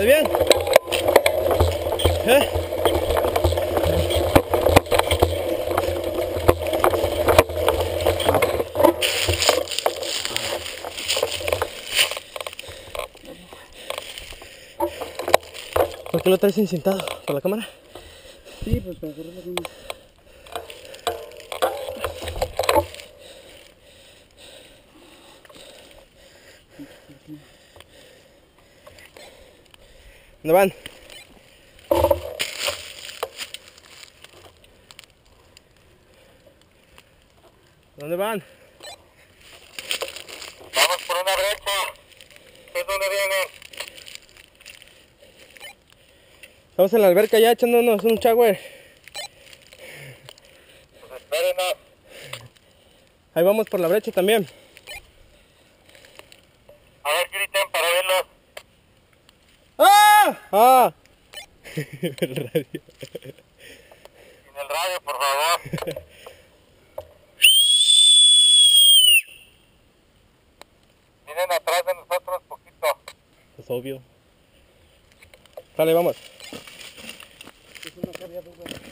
bien? ¿Por qué lo traes encintado? ¿Por la cámara? Sí, pues para agarrarlo con... ¿Dónde van? ¿Dónde van? Vamos por una brecha. ¿Es donde vienen? Estamos en la alberca ya echándonos un shower. Pues espérenos. Ahí vamos por la brecha también. A ver, griten para verlos. ¡Ah! ¡Ah! El radio. Sin el radio, por favor. Vienen atrás de nosotros poquito. Es obvio. Sale, vamos. Es una carga dura.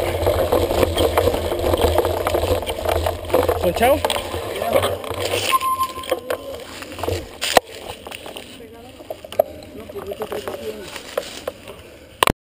Chao.